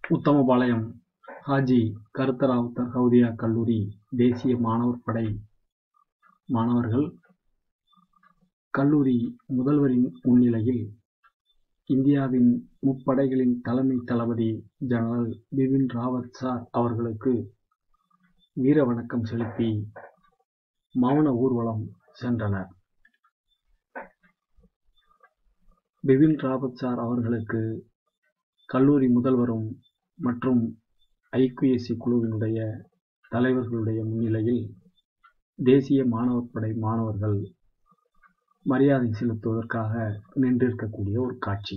உத்தமபாளையம் ஹாஜி கருத்தராவ் தர்ஹவுதியா கல்லூரி தேசிய மாணவர் படை மாணவர்கள் கல்லூரி முதல்வரின் முன்னிலையில் இந்தியாவின் முப்படைகளின் தலைமை தளபதி ஜெனரல் பிபின் ராவத் சார் அவர்களுக்கு வீர வணக்கம் செலுத்தி மௌன ஊர்வலம் சென்றனர். பிபின் ராவத் சார் அவர்களுக்கு கல்லூரி முதல்வரும் மற்றும் ஐக்யூஎஸ்சி குழுவினுடைய தலைவர்களுடைய முன்னிலையில் தேசிய மாணவர் படை மாணவர்கள் மரியாதை செலுத்துவதற்காக நின்றிருக்கக்கூடிய ஒரு காட்சி.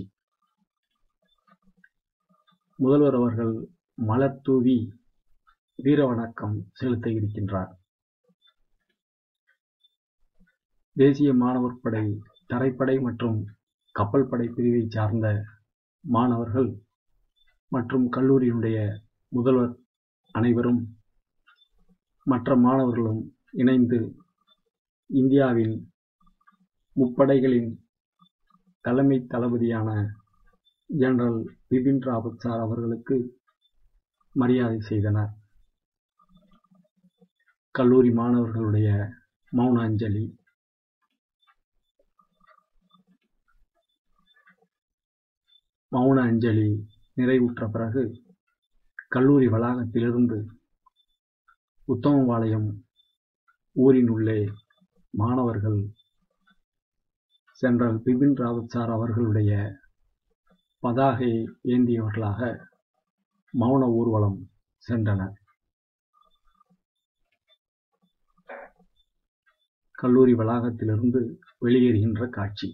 முதல்வர் அவர்கள் மலர் தூவி வீர வணக்கம் செலுத்த இருக்கின்றார். தேசிய மாணவர் படை தரைப்படை மற்றும் கப்பல் படை பிரிவை சார்ந்த மாணவர்கள் மற்றும் கல்லூரியினுடைய முதல்வர் அனைவரும் மற்ற மாணவர்களும் இணைந்து இந்தியாவின் முப்படைகளின் தலைமை தளபதியான ஜெனரல் பிபின் ராவத் சார் அவர்களுக்கு மரியாதை செய்தனர். கல்லூரி மாணவர்களுடைய மௌன அஞ்சலி நிறைவுற்ற பிறகு கல்லூரி வளாகத்திலிருந்து உத்தமபாளையம் ஊரின் உள்ளே மாணவர்கள் ஜெனரல் பிபின் ராவத் சார் அவர்களுடைய பதாகையை ஏந்தியவர்களாக மௌன ஊர்வலம் சென்றனர். கல்லூரி வளாகத்திலிருந்து வெளியேறுகின்ற காட்சி.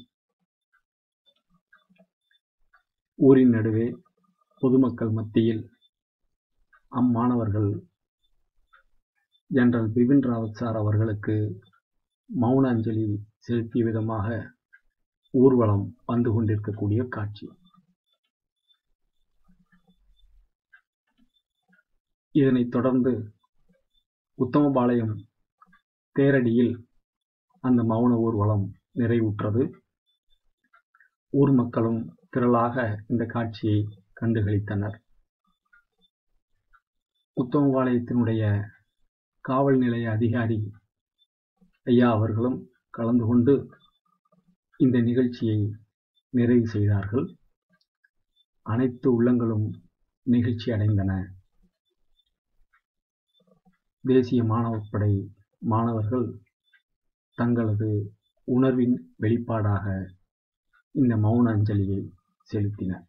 ஊரின் நடுவே பொதுமக்கள் மத்தியில் அம்மாணவர்கள் ஜெனரல் பிபின் ராவத் சார் அவர்களுக்கு மௌன அஞ்சலி செலுத்திய விதமாக ஊர்வலம் வந்து கொண்டிருக்கக்கூடிய காட்சி. இதனைத் தொடர்ந்து உத்தமபாளையம் தேரடியில் அந்த மௌன ஊர்வலம் நிறைவுற்றது. ஊர் மக்களும் திரளாக இந்த காட்சியை கண்டுகளித்தனர். உத்தமபாளையத்தினுடைய காவல் நிலைய அதிகாரி ஐயா அவர்களும் கலந்து கொண்டு இந்த நிகழ்ச்சியை நிறைவு செய்தார்கள். அனைத்து உள்ளங்களும் நெகிழ்ச்சி அடைந்தன. தேசிய மாணவர் படை மாணவர்கள் தங்களது உணர்வின் வெளிப்பாடாக இந்த மௌன அஞ்சலியை செலுத்தினர்.